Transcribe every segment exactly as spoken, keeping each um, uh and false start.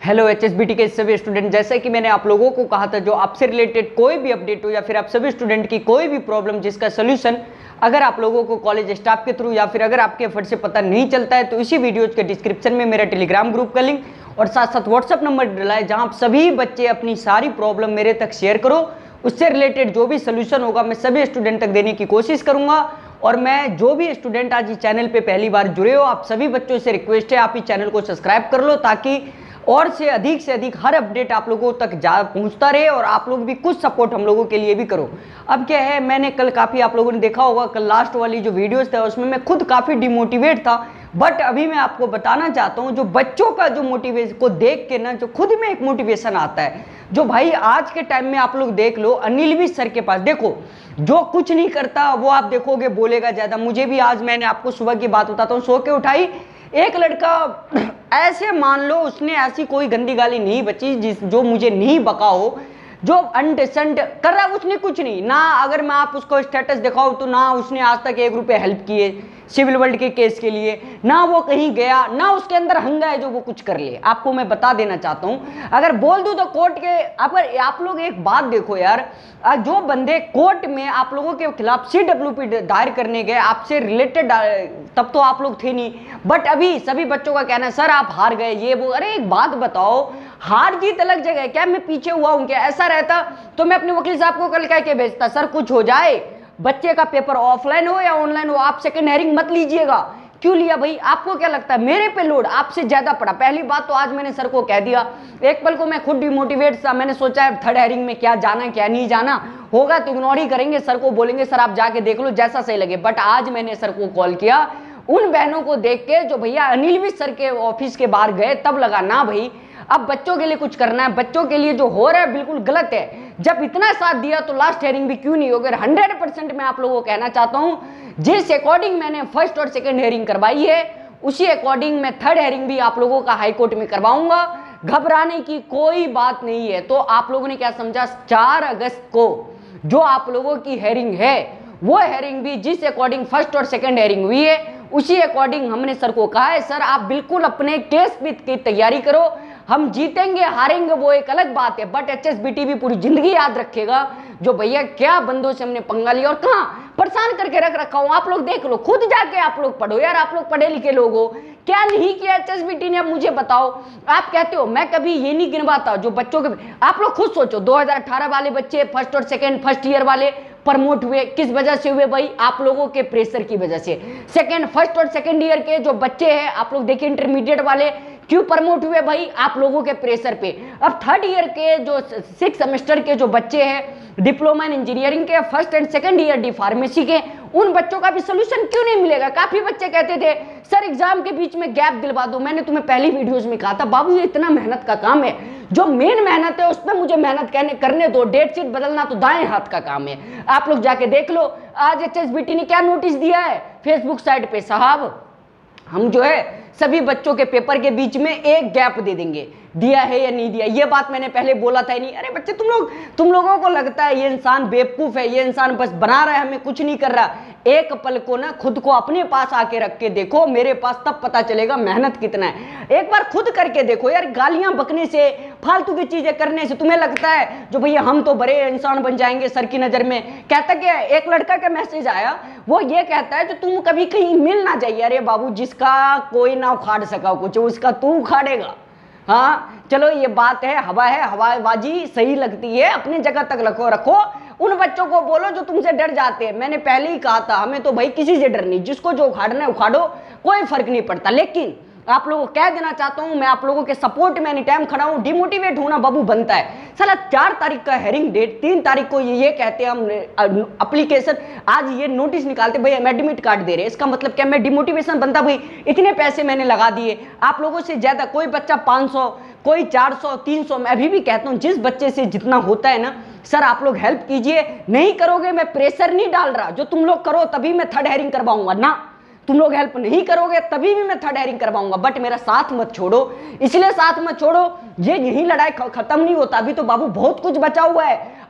Hello H S B T के सभी student, जैसा कि मैंने आप लोगों को कहा था, जो आपसे रिलेटेड कोई भी अपडेट हो या फिर आप सभी स्टूडेंट की कोई भी प्रॉब्लम जिसका सोल्यूशन अगर आप लोगों को कॉलेज स्टाफ के थ्रू या फिर अगर आपके एफर्ट से पता नहीं चलता है तो इसी वीडियो के डिस्क्रिप्शन में मेरा टेलीग्राम ग्रुप का लिंक और साथ साथ व्हाट्सअप नंबर डला है, जहां आप सभी बच्चे अपनी सारी प्रॉब्लम मेरे तक शेयर करो। उससे रिलेटेड जो भी सोल्यूशन होगा मैं सभी स्टूडेंट तक देने की कोशिश करूंगा। और मैं जो भी स्टूडेंट आज इस चैनल पे पहली बार जुड़े हो, आप सभी बच्चों से रिक्वेस्ट है आप इस चैनल को सब्सक्राइब कर लो, ताकि और से अधिक से अधिक हर अपडेट आप लोगों तक जा पहुंचता रहे और आप लोग भी कुछ सपोर्ट हम लोगों के लिए भी करो। अब क्या है, मैंने कल काफ़ी आप लोगों ने देखा होगा, कल लास्ट वाली जो वीडियोस था उसमें मैं खुद काफ़ी डिमोटिवेट था, बट अभी मैं आपको बताना चाहता हूं जो बच्चों का जो मोटिवेशन को देख के ना जो खुद में एक मोटिवेशन आता है, जो भाई आज के टाइम में आप लोग देख लो अनिल विज सर के पास देखो, जो कुछ नहीं करता वो आप देखोगे बोलेगा ज़्यादा। मुझे भी आज मैंने आपको सुबह की बात बताता हूँ, सो के उठाई, एक लड़का ऐसे मान लो उसने ऐसी कोई गंदी गाली नहीं बची जिस जो मुझे नहीं बका हो, जो अनडिसेंट कर रहा है उसने कुछ नहीं ना। अगर मैं आप उसको स्टेटस दिखाऊं तो ना उसने आज तक एक रुपये हेल्प किए सिविल वर्ल्ड के केस के लिए, ना वो कहीं गया, ना उसके अंदर हंगा है जो वो कुछ कर ले। आपको मैं बता देना चाहता हूं, अगर बोल दूं तो कोर्ट के अगर आप लोग एक बात देखो यार, जो बंदे कोर्ट में आप लोगों के खिलाफ सी डब्ल्यू पी दायर करने गए आपसे रिलेटेड, तब तो आप लोग थे नहीं, बट अभी सभी बच्चों का कहना है सर आप हार गए ये वो। अरे एक बात बताओ, हार जीत अलग जगह है, क्या मैं पीछे हुआ हूं? क्या ऐसा रहता तो मैं अपने वकील साहब को कल कह के भेजता, सर कुछ हो जाए बच्चे का पेपर ऑफलाइन हो या ऑनलाइन हो आप सेकंड हेयरिंग मत लीजिएगा। क्यों लिया भाई? आपको क्या लगता है मेरे पे लोड आपसे ज्यादा पड़ा? पहली बात तो आज मैंने सर को कह दिया, एक पल को मैं खुद डिमोटिवेट था, मैंने सोचा है थर्ड हेयरिंग में क्या जाना क्या नहीं जाना, होगा तो इग्नोर ही करेंगे, सर को बोलेंगे सर आप जाके देख लो जैसा सही लगे। बट आज मैंने सर को कॉल किया उन बहनों को देख के जो भैया अनिल विज सर के ऑफिस के बाहर गए, तब लगा ना भाई अब बच्चों के लिए कुछ करना है, बच्चों के लिए जो हो रहा है बिल्कुल गलत है। जब इतना साथ दिया तो लास्ट हेयरिंग भी क्यों नहीं होगा? हंड्रेड परसेंट मैं आप लोगों को कहना चाहता हूं, जिस अकॉर्डिंग मैंने फर्स्ट और सेकंड हेयरिंग करवाई है उसी अकॉर्डिंग मैं थर्ड हेयरिंग भी आप लोगों का हाई कोर्ट में करवाऊंगा। घबराने की कोई बात नहीं है। तो आप लोगों ने क्या समझा, चार अगस्त को जो आप लोगों की हेयरिंग है वो हेयरिंग भी जिस अकॉर्डिंग फर्स्ट और सेकंड हेयरिंग हुई है उसी अकॉर्डिंग हमने सर को कहा है सर आप बिल्कुल अपने केस की तैयारी करो, हम जीतेंगे हारेंगे वो एक अलग बात है, but H S B T भी पूरी जिंदगी याद रखेगा जो भैया क्या बंदों से हमने पंगा लिया और कहाँ परेशान करके रख रखा हूं। आप लोग देख लो, खुद जाके आप लोग पढ़ो यार, आप लोग पढ़े लिखे लोग हो, क्या नहीं किया एच एस बी टी ने? अब मुझे बताओ। आप कहते हो मैं कभी ये नहीं गिनवाता जो बच्चों के, आप लोग खुद सोचो दो हज़ार अठारह वाले बच्चे फर्स्ट और सेकंड फर्स्ट ईयर वाले प्रमोट हुए किस वजह से हुए भाई? आप लोगों के प्रेशर की वजह से। सेकंड फर्स्ट और सेकंड ईयर के जो बच्चे हैं आप लोग देखिए इंटरमीडिएट वाले क्यों प्रमोट हुए भाई? आप लोगों के प्रेशर पे। अब थर्ड ईयर के जो सिक्स सेमेस्टर के जो बच्चे हैं डिप्लोमा इन इंजीनियरिंग के first and second year D pharmacy के, उन बच्चों का भी सोल्यूशन क्यों नहीं मिलेगा? काफी बच्चे कहते थे सर एग्जाम के बीच में गैप दिलवा दो। मैंने तुम्हें पहली वीडियोस में कहा था बाबू ये इतना मेहनत का काम है, जो मेन मेहनत है उस पर मुझे मेहनत कहने करने दो, डेट शीट बदलना तो दाएं हाथ का काम है। आप लोग जाके देख लो आज एच एस बी टी ने क्या नोटिस दिया है फेसबुक साइट पे, साहब हम जो है सभी बच्चों के पेपर के बीच में एक गैप दे देंगे, दिया है या नहीं दिया? ये बात मैंने पहले बोला था ही नहीं। अरे बच्चे तुम लोग तुम लोगों को लगता है ये इंसान बेवकूफ है, ये इंसान बस बना रहा है, हमें कुछ नहीं कर रहा। एक पल को ना खुद को अपने पास आके रख के देखो मेरे पास, तब पता चलेगा मेहनत कितना है। एक बार खुद करके देखो यार, गालियां बकने से फालतू की चीजें करने से तुम्हें लगता है जो भैया हम तो बड़े इंसान बन जाएंगे सर की नजर में। कहता क्या, एक लड़का का मैसेज आया, वो ये कहता है जो तुम कभी कहीं मिल ना जाइए। अरे बाबू जिसका कोई ना उखाड़ सका कुछ उसका तू उखाड़ेगा। हाँ चलो ये बात है, हवा है, हवाबाजी सही लगती है, अपनी जगह तक रखो रखो उन बच्चों को बोलो जो तुमसे डर जाते हैं। मैंने पहले ही कहा था हमें तो भाई किसी से डर नहीं, जिसको जो उखाड़ना है उखाड़ो, कोई फर्क नहीं पड़ता। लेकिन आप लोगों को कह देना चाहता हूं मैं आप लोगों के सपोर्ट में एनी टाइम खड़ा हूं। डिमोटिवेट होना बाबू बनता है साला। चार तारीख का हेयरिंग डेट, तीन तारीख को ये, ये कहते हैं हम एप्लीकेशन, आज ये नोटिस निकालते भाई हम एडमिट कार्ड दे रहे, इसका मतलब क्या मैं डिमोटिवेशन बनता भाई? इतने पैसे मैंने लगा दिए आप लोगों से ज्यादा, कोई बच्चा पाँच सौ कोई चार सौ तीन सौ, मैं अभी भी कहता हूं जिस बच्चे से जितना होता है ना सर आप लोग हेल्प कीजिए। नहीं करोगे मैं प्रेशर नहीं डाल रहा, जो तुम लोग करो तभी मैं थर्ड हेयरिंग करवाऊंगा ना, तुम लोग हेल्प नहीं करोगे तभी भी मैं थर्ड हेयरिंग करवाऊंगा। बट मेरा साथ मत छोड़ो, इसलिए साथ मत छोड़ो, ये यही लड़ाई खत्म नहीं होता, अभी तो बाबू बहुत कुछ बचा हुआ है।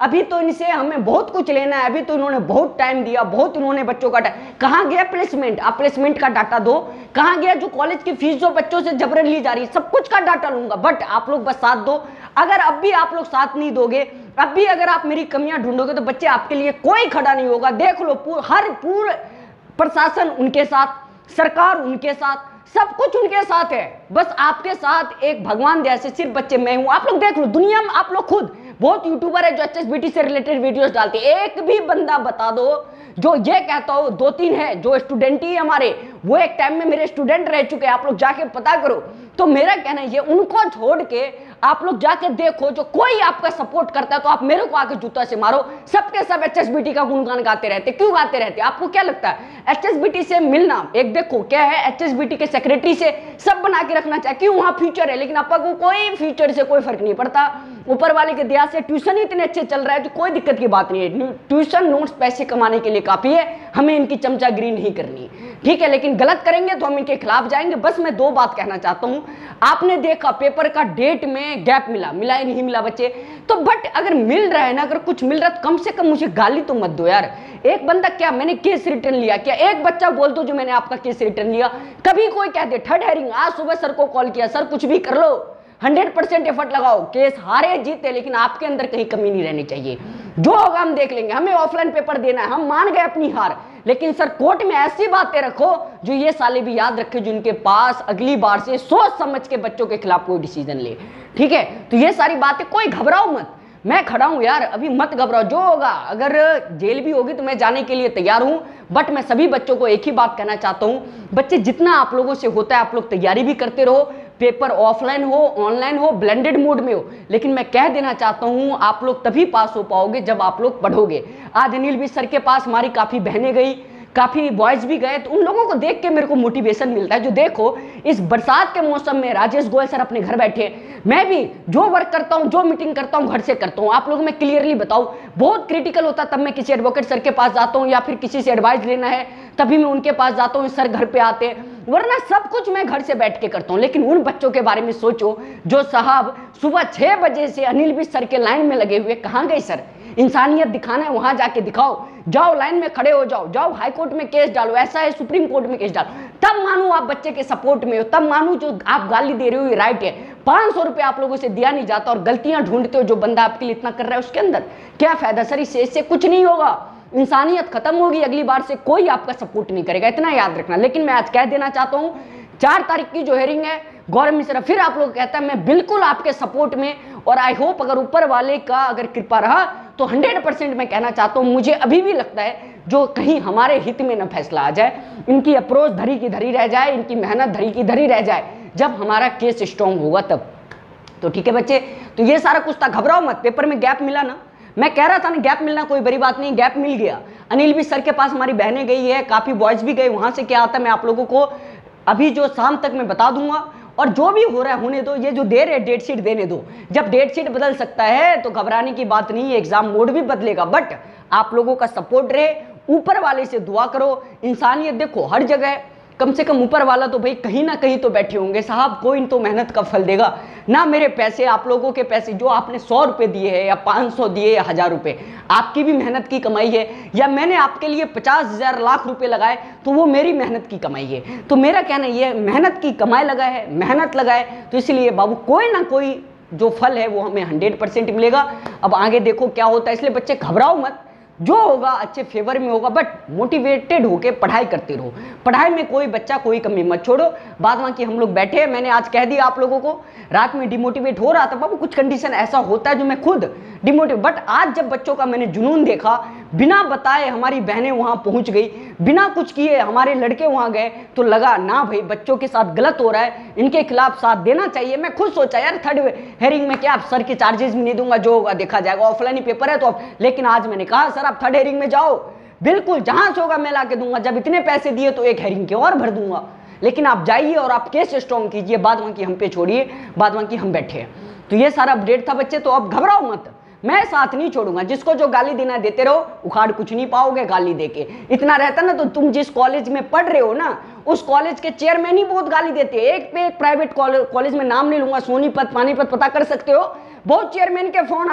अभी तो इनसे हमें बहुत कुछ लेना है, अभी तो इन्होंने बहुत टाइम दिया, बहुत इन्होंने बच्चों का कहाँ गया प्लेसमेंट, आप प्लेसमेंट का डाटा दो, कहाँ गया जो कॉलेज की फीस जो बच्चों से जबरन ली जा रही है, सब कुछ का डाटा लूंगा, बट आप लोग बस साथ दो। अगर अब भी आप लोग साथ नहीं दोगे, अब भी अगर आप मेरी कमियां ढूंढोगे तो बच्चे आपके लिए कोई खड़ा नहीं होगा। देख लो पूर, हर पूरे प्रशासन उनके साथ, सरकार उनके साथ, सब कुछ उनके साथ है, बस आपके साथ एक भगवान जैसे सिर्फ बच्चे मैं हूं। आप लोग देख लो दुनिया में, आप लोग खुद बहुत यूट्यूबर है जो एच एस बी टी से रिलेटेड वीडियोस डालते हैं, एक भी बंदा बता दो जो ये कहता हो, दो तीन है जो स्टूडेंट ही हमारे, वो एक टाइम में मेरे स्टूडेंट रह चुके हैं, आप लोग जाके पता करो। तो मेरा कहना है उनको छोड़ के आप लोग जाके देखो जो कोई आपका सपोर्ट करता है तो आप मेरे को आके जूता से मारो। सबके सब एच एस बी टी का गुणगान गाते रहते, क्यों गाते रहते? आपको क्या लगता है एच एस बी टी से मिलना, एक देखो क्या है, एच एस बी टी के सेक्रेटरी से सब बना के रखना चाहिए, क्यों? वहां फ्यूचर है, लेकिन आपको को कोई फ्यूचर से कोई फर्क नहीं पड़ता। ऊपर वाले के दया से ट्यूशन ही इतने अच्छे चल रहा है जो कोई दिक्कत की बात नहीं है। ट्यूशन नोट्स पैसे कमाने के लिए काफी है, हमें इनकी चमचागिरी नहीं करनी, ठीक है? लेकिन गलत करेंगे तो हम इनके खिलाफ जाएंगे। बस मैं दो बात कहना चाहता हूं, आपने देखा पेपर का डेट में गैप मिला, मिला ही नहीं मिला बच्चे तो, बट अगर मिल रहा है ना, अगर कुछ मिल रहा है तो कम से कम मुझे गाली तो मत दो यार। एक बंदा, क्या मैंने केस रिटर्न लिया, क्या एक बच्चा बोल दो जो मैंने आपका केस रिटर्न लिया? कभी कोई कह दे थर्ड हेयरिंग, आज सुबह सर को कॉल किया, सर कुछ भी कर लो, हंड्रेड परसेंट एफर्ट लगाओ, केस हारे जीते, लेकिन आपके अंदर कहीं कमी नहीं रहनी चाहिए। जो होगा हम देख लेंगे, हमें ऑफलाइन पेपर देना है, हम मान गए अपनी हार, लेकिन सर कोर्ट में ऐसी बातें रखो जो ये साले भी याद रखे, जिनके पास अगली बार से सोच समझ के बच्चों के खिलाफ कोई डिसीजन ले, ठीक है? तो ये सारी बातें, कोई घबराओ मत, मैं खड़ा हूं यार, अभी मत घबराओ, जो होगा, अगर जेल भी होगी तो मैं जाने के लिए तैयार हूं। बट मैं सभी बच्चों को एक ही बात कहना चाहता हूं, बच्चे जितना आप लोगों से होता है आप लोग तैयारी भी करते रहो, पेपर ऑफलाइन हो ऑनलाइन हो ब्लेंडेड मोड में हो, लेकिन मैं कह देना चाहता हूं आप लोग तभी पास हो पाओगे जब आप लोग पढ़ोगे। आज अनिल भी सर के पास हमारी काफी बहनें गई, काफी बॉयज भी गए, तो उन लोगों को देख के मेरे को मोटिवेशन मिलता है। जो देखो इस बरसात के मौसम में राजेश गोयल सर अपने घर बैठे, मैं भी जो वर्क करता हूं, जो मीटिंग करता हूं घर से करता हूं। आप लोगों में क्लियरली बताऊं, बहुत क्रिटिकल होता तब मैं किसी एडवोकेट सर के पास जाता हूं, या फिर किसी से एडवाइस लेना है तभी मैं उनके पास जाता हूं, सर घर पे आते हैं, वरना सब कुछ मैं घर से बैठ के करता हूं। लेकिन उन बच्चों के बारे में सोचो जो साहब सुबह छह बजे से अनिल भी सर के लाइन में लगे हुए, कहां गए सर? इंसानियत दिखाना है, वहां जाके दिखाओ, जाओ लाइन में खड़े हो जाओ, जाओ हाई कोर्ट में केस डालो, ऐसा है सुप्रीम कोर्ट में केस डालो, तब मानो आप बच्चे के सपोर्ट में हो, तब मानो जो आप गाली दे रहे हो ये राइट है। पांच सौ रुपए आप लोगों से दिया नहीं जाता और गलतियां ढूंढते हो जो बंदा आपके लिए इतना कर रहा है उसके अंदर, क्या फायदा सर? इससे इससे कुछ नहीं होगा, इंसानियत खत्म होगी, अगली बार से कोई आपका सपोर्ट नहीं करेगा, इतना याद रखना। लेकिन मैं आज कह देना चाहता हूं, चार तारीख की जो हेयरिंग है, गौरव मिश्रा फिर आप लोग कहता है मैं बिल्कुल आपके सपोर्ट में, और आई होप अगर ऊपर वाले का अगर कृपा रहा तो हंड्रेड परसेंट मैं कहना चाहता हूं, मुझे अभी भी लगता है जो कहीं हमारे हित में न फैसला आ जाए, इनकी अप्रोच धरी की धरी रह जाए, इनकी मेहनत धरी की धरी रह जाए, जब हमारा केस स्ट्रॉन्ग होगा तब। तो ठीक है बच्चे, तो ये सारा कुछ था, घबराओ मत। पेपर में गैप मिला ना, मैं कह रहा था ना गैप मिलना कोई बड़ी बात नहीं, गैप मिल गया। अनिल भी सर के पास हमारी बहनें गई है, काफी बॉयज भी गए, वहां से क्या आता है मैं आप लोगों को अभी जो शाम तक मैं बता दूंगा, और जो भी हो रहा है होने दो, ये जो देर है डेट शीट देने दो, जब डेट शीट बदल सकता है तो घबराने की बात नहीं है, एग्जाम मोड भी बदलेगा, बट आप लोगों का सपोर्ट रहे, ऊपर वाले से दुआ करो, इंसानियत देखो हर जगह, कम से कम ऊपर वाला तो भाई कहीं ना कहीं तो बैठे होंगे साहब, कोई तो मेहनत का फल देगा ना। मेरे पैसे, आप लोगों के पैसे जो आपने सौ रुपए दिए हैं या पाँच सौ दिए या हजार रुपए, आपकी भी मेहनत की कमाई है, या मैंने आपके लिए पचास हजार लाख रुपए लगाए तो वो मेरी मेहनत की कमाई है। तो मेरा कहना ये, मेहनत की कमाई लगा है, मेहनत लगाए, तो इसलिए बाबू कोई ना कोई जो फल है वो हमें हंड्रेड परसेंट मिलेगा। अब आगे देखो क्या होता है, इसलिए बच्चे घबराओ मत, जो होगा अच्छे फेवर में होगा, बट मोटिवेटेड होके पढ़ाई करते रहो, पढ़ाई में कोई बच्चा कोई कमी मत छोड़ो। बाद बाकी हम लोग बैठे, मैंने आज कह दिया आप लोगों को, रात में डिमोटिवेट हो रहा था बाबू, कुछ कंडीशन ऐसा होता है जो मैं खुद डिमोटिवेट, बट आज जब बच्चों का मैंने जुनून देखा, बिना बताए हमारी बहनें वहां पहुंच गई, बिना कुछ किए हमारे लड़के वहां गए, तो लगा ना भाई बच्चों के साथ गलत हो रहा है, इनके खिलाफ साथ देना चाहिए। मैं खुद सोचा यार थर्ड हेयरिंग में क्या सर के चार्जेस भी नहीं दूंगा, जो होगा देखा जाएगा, ऑफलाइन ही पेपर है तो, लेकिन आज मैंने कहा सर आप थर्ड हेयरिंग में जाओ, बिल्कुल जहां से होगा मैं ला के दूंगा, जब इतने पैसे दिए तो एक हेयरिंग के और भर दूंगा, लेकिन आप जाइए और आप केस स्ट्रॉन्ग कीजिए, बाद बाकी हम पे छोड़िए, बाद बाकी हम बैठे हैं। तो ये सारा अपडेट था बच्चे, तो अब घबराओ मत, मैं साथ नहीं छोड़ूंगा, जिसको जो गाली देना देते रहो, उखाड़ कुछ नहीं पाओगे गाली देके। इतना रहता ना तो तुम जिस कॉलेज में पढ़ रहे हो ना, उस कॉलेज के चेयरमैन ही बहुत गाली देते हैं, एक पे एक प्राइवेट कॉलेज में नाम नहीं लूंगा, सोनीपत पानीपत पता कर सकते हो, बहुत चेयरमैन के फोन आए,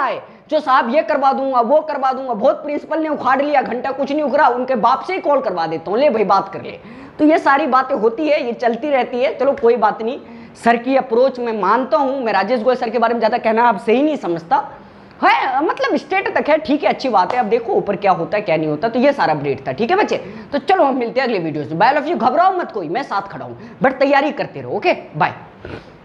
जो साहब ये करवा दूंगा वो करवा दूंगा, बहुत प्रिंसिपल ने उखाड़ लिया, घंटा कुछ नहीं उखड़ा, उनके बाप से ही कॉल करवा देता हूँ, ले भाई बात कर ले। तो ये सारी बातें होती है, ये चलती रहती है। चलो कोई बात नहीं, सर की अप्रोच मैं मानता हूँ, मैं राजेश गोयल सर के बारे में ज़्यादा कहना अब सही नहीं समझता है, मतलब स्टेट तक है, ठीक है, अच्छी बात है। अब देखो ऊपर क्या होता है क्या नहीं होता। तो ये सारा अपडेट था, ठीक है बच्चे। तो चलो हम मिलते हैं अगले वीडियो में। बाय ऑफ यू, घबराओ मत कोई, मैं साथ खड़ा हूँ, बट तैयारी करते रहो। Okay bye.